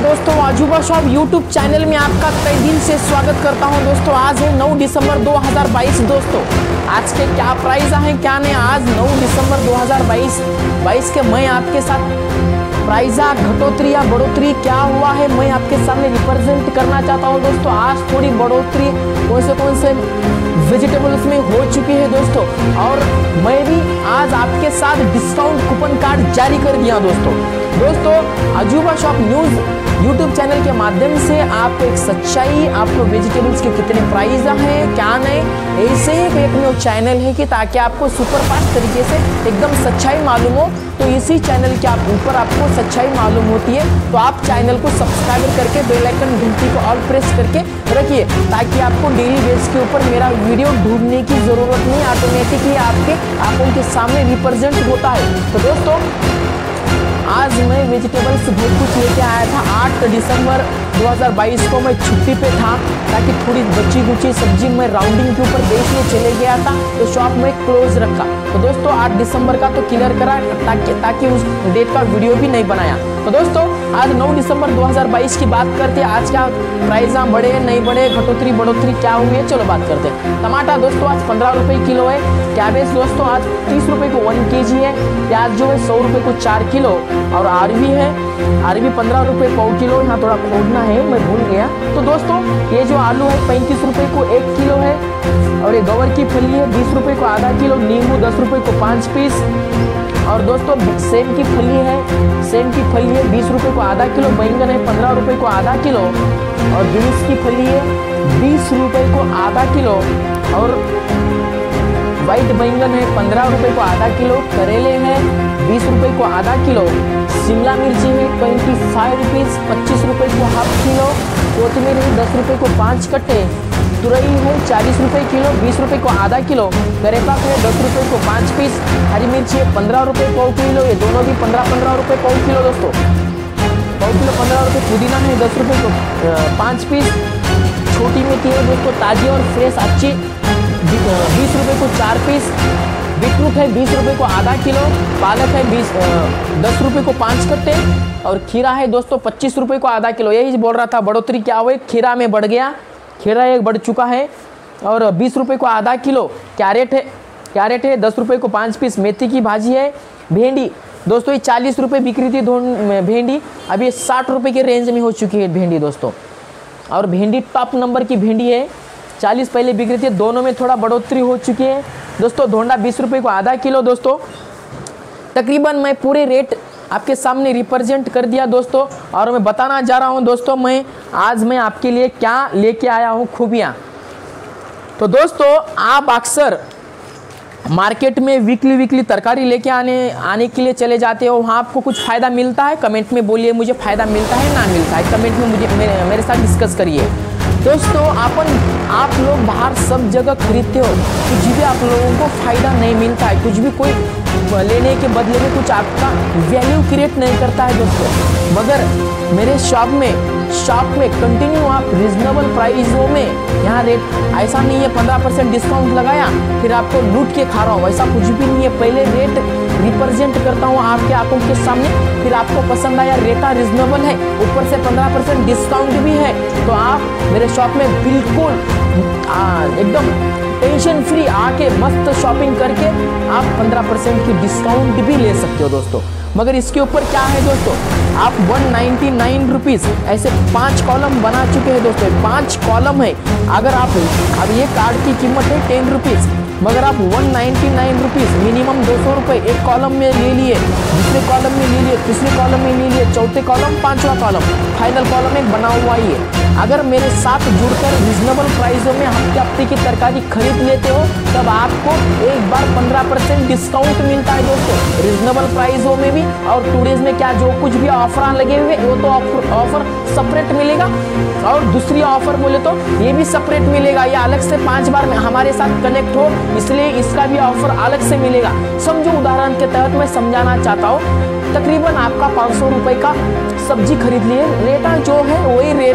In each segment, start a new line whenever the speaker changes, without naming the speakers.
दोस्तों, अजूबा shop YouTube channel में आपका तहे दिल से स्वागत करता हूं। दोस्तों, आज है 9 दिसंबर 2022। दोस्तों, आज के क्या प्राइस हैं क्या नहीं, आज 9 दिसंबर 2022 के मैं आपके साथ प्राइजा घटोतरी या बढ़ोतरी क्या हुआ है मैं आपके सामने रिप्रेजेंट करना चाहता हूं। दोस्तों, आज थोड़ी बढ़ोतरी कौन से वेजिटेबल्स में हो चुकी है दोस्तों, और मैं भी आज आपके साथ डिस्काउंट कूपन कार्ड जारी कर दिया दोस्तों, अजूबा शॉप न्यूज़ यूट्यूब चैनल के माध्यम से आपको एक सच्चाई, आपको वेजिटेबल्स के कितने प्राइस हैं क्या नहीं, ऐसे ही एक न्यूज़ चैनल है कि ताकि आपको सुपरफास्ट तरीके से एकदम सच्चाई मालूम हो। तो इसी चैनल के ऊपर आपको सच्चाई मालूम होती है, तो आप चैनल को सब्सक्राइब करके बेल आइकन घंटी को ऑल प्रेस करके रखिए, ताकि आपको डेली बेस के ऊपर मेरा वीडियो ढूंढने की ज़रूरत नहीं, ऑटोमेटिकली आपके आंखों के सामने रिप्रेजेंट होता है। तो दोस्तों, आज मैं वेजिटेबल्स बहुत कुछ लेके आया था। 8 दिसंबर 2022 को मैं छुट्टी पे था, ताकि थोड़ी बची कुची सब्जी मैं राउंडिंग के ऊपर बेचने चले गया था, तो शॉप में क्लोज रखा। तो दोस्तों, 8 दिसंबर का तो क्लियर करा ताकि उस डेट का वीडियो भी नहीं बनाया। तो दोस्तों, आज 9 दिसंबर 2022 की बात करते हैं। आज क्या प्राइस बढ़े नहीं बढ़े, घटोतरी बढ़ोतरी क्या हुई है, चलो बात करते हैं। टमाटर दोस्तों आज 15 रुपये किलो है। कैबेज दोस्तों आज 30 रुपये को 1 kg है। प्याज जो है 100 रुपये को 4 किलो, और अरबी है, अरबी 15 रुपये पाव किलो। यहाँ थोड़ा खोदना है, मैं भूल गया। तो दोस्तों, ये जो आलू है 35 रुपये को 1 किलो है, और ये गवर की फली है 20 रुपये को आधा किलो, नींबू 10 रुपये को 5 पीस, और दोस्तों सेम की फली है, सेम की फली है 20 रुपये को आधा किलो, बैंगन है 15 रुपये को आधा किलो, और बीन्स की फली है 20 रुपये को आधा किलो, और वाइट बैंगन है 15 रुपये को आधा किलो, करेले हैं 20 रुपये को आधा किलो, शिमला मिर्ची है 25 रुपीज़ 25 रुपये को हाफ किलो, कोथिमीर है 10 रुपये को 5 कट्टे, तुरई है 40 रुपये किलो 20 रुपये को आधा किलो, करेपाक है 10 रुपये को 5 पीस, हरी मिर्ची है 15 रुपये पाव किलो, ये दोनों भी 15 रुपये पाव किलो दोस्तों, पाव किलो 15 रुपये। पुदीना है 10 रुपये को 5 पीस, छोटी मेथी है दोस्तों ताज़ी और फ्रेश अच्छी 20 रुपये को 4 पीस, बीटरूट है 20 रुपये को आधा किलो, पालक है 10 रुपये को 5 कट्टे, और खीरा है दोस्तों 25 रुपये को आधा किलो। यही बोल रहा था बढ़ोतरी क्या हुई, खीरा में बढ़ गया, खीरा एक बढ़ चुका है, और 20 रुपये को आधा किलो। कैरेट है 10 रुपये को 5 पीस, मेथी की भाजी है। भेंडी दोस्तों ये 40 रुपये बिक रही थी भेंडी, अभी ये 60 रुपये के रेंज में हो चुकी है भेंडी दोस्तों, और भेंडी टॉप नंबर की भेंडी है, 40 पहले बिक रही थी, दोनों में थोड़ा बढ़ोतरी हो चुकी है दोस्तों। धोंडा 20 रुपये को आधा किलो दोस्तों। तकरीबन मैं पूरे रेट आपके सामने रिप्रेजेंट कर दिया दोस्तों, और मैं बताना जा रहा हूं दोस्तों आज मैं आपके लिए क्या लेके आया हूं खूबियाँ। तो दोस्तों, आप अक्सर मार्केट में वीकली तरकारी लेके आने के लिए चले जाते हो, वहाँ आपको कुछ फ़ायदा मिलता है? कमेंट में बोलिए मुझे फ़ायदा मिलता है ना मिलता है, कमेंट में मुझे मेरे साथ डिस्कस करिए दोस्तों। आप लोग बाहर सब जगह खरीदते हो, कुछ भी आप लोगों को फ़ायदा नहीं मिलता है, कुछ भी कोई लेने के बदले में कुछ आपका वैल्यू क्रिएट नहीं करता है दोस्तों। मगर मेरे शॉप में कंटिन्यू आप रिजनेबल प्राइसों में, यहाँ रेट ऐसा नहीं है 15% डिस्काउंट लगाया फिर आपको लूट के खा रहा हूँ, ऐसा कुछ भी नहीं है। पहले रेट रिप्रेजेंट करता हूँ आपके आंखों के सामने, फिर आपको पसंद आया रेटा रिजनेबल है, ऊपर से 15% डिस्काउंट भी है, तो आप मेरे शॉप में बिल्कुल एकदम टेंशन फ्री आके मस्त शॉपिंग करके आप 15% की डिस्काउंट भी ले सकते हो दोस्तों। मगर इसके ऊपर क्या है दोस्तों, आप 199 रुपीज़ ऐसे 5 कॉलम बना चुके हैं दोस्तों, 5 कॉलम है। अगर आप अब ये कार्ड की कीमत है 10 रुपीज़, मगर आप 199 रुपीज़ मिनिमम 200 रुपये एक कॉलम में ले लिए, दूसरे कॉलम में ले लिए, तीसरे कॉलम में ले लिए, चौथे कॉलम, 5वां कॉलम, फाइनल कॉलम एक बना हुआ ही है। अगर मेरे साथ जुड़कर रिजनेबल प्राइसों में हफ्ते की तरकारी खरीद लेते हो, तब आपको एक बार 15% डिस्काउंट मिलता है दोस्तों, रिजनेबल प्राइसों में भी। और 2 डेज में क्या जो कुछ भी ऑफर लगे हुए वो तो ऑफर सेपरेट मिलेगा, और दूसरी ऑफर बोले तो ये भी सेपरेट मिलेगा, ये अलग से 5 बार हमारे साथ कनेक्ट हो, इसलिए इसका भी ऑफर अलग से मिलेगा। समझो, उदाहरण के तहत मैं समझाना चाहता हूँ, तकरीबन आपका 500 रुपये का सब्जी खरीद लिए, रेटा जो है वही रेटा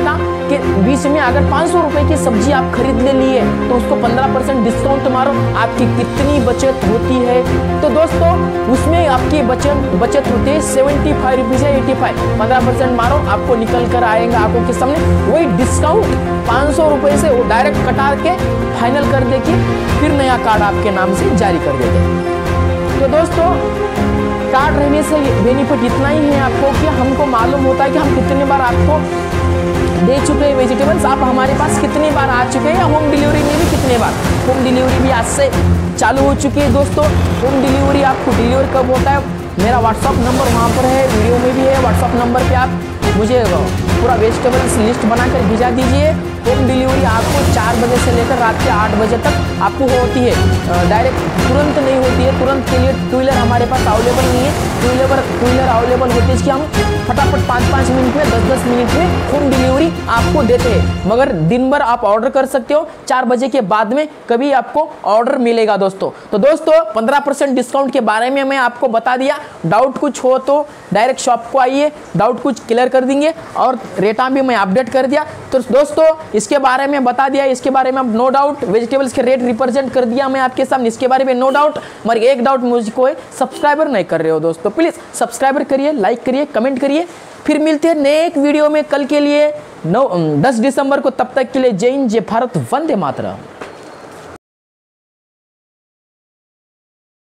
के बीच में अगर 500 रुपए की सब्जी आप खरीद ले लिए तो उसको 15% डिस्काउंट मारो, आपकी कितनी बचत होती है। तो दोस्तों उसमें आपकी बचत होती है 75 रुपीज या 85, 15% मारो आपको निकल कर आएगा आपको के सामने वही डिस्काउंट 500 रुपए से वो डायरेक्ट कटा के फाइनल कर दे कि फिर नया कार्ड आपके नाम से जारी कर देते। तो दोस्तों कार्ड रहने से बेनिफिट इतना ही है आपको कि हमको मालूम होता है कि हम कितनी बार आपको दे चुके हैं वेजिटेबल्स, आप हमारे पास कितनी बार आ चुके हैं, या होम डिलीवरी में भी कितने बार। होम डिलीवरी भी आज से चालू हो चुकी है दोस्तों। होम डिलीवरी आपको डिलीवर कब होता है, मेरा व्हाट्सअप नंबर वहाँ पर है, वीडियो में भी है। व्हाट्सअप नंबर पे आप मुझे पूरा वेजिटेबल्स लिस्ट बनाकर भिजा दीजिए। होम डिलीवरी आपको 4 बजे से लेकर रात के 8 बजे तक आपको होती है, डायरेक्ट तुरंत नहीं होती है। तुरंत के लिए टू व्हीलर हमारे पास अवेलेबल नहीं है। टू व्हीलर अवेलेबल होती है कि हम फटाफट 5-5 मिनट में 10-10 मिनट में होम डिलीवरी आपको देते हैं, मगर दिन भर आप ऑर्डर कर सकते हो। 4 बजे के बाद में कभी आपको ऑर्डर मिलेगा दोस्तों। तो दोस्तों 15% डिस्काउंट के बारे में मैं आपको बता दिया। डाउट कुछ हो तो डायरेक्ट शॉप को आइए, डाउट कुछ क्लियर कर देंगे, और रेटा भी मैं अपडेट कर दिया। तो दोस्तों इसके बारे में बता दिया, इसके बारे में नो डाउट वेजिटेबल्स के रेट रिप्रेजेंट कर दिया मैं आपके सामने, इसके बारे में नो डाउट। मगर एक डाउट मुझको है, सब्सक्राइबर नहीं कर रहे हो दोस्तों, प्लीज सब्सक्राइबर करिए, लाइक करिए, कमेंट करिए। फिर मिलते हैं नए एक वीडियो में कल के लिए 10 दिसंबर को। तब तक के लिए जय हिंद, जय भारत, वंदे मातरम।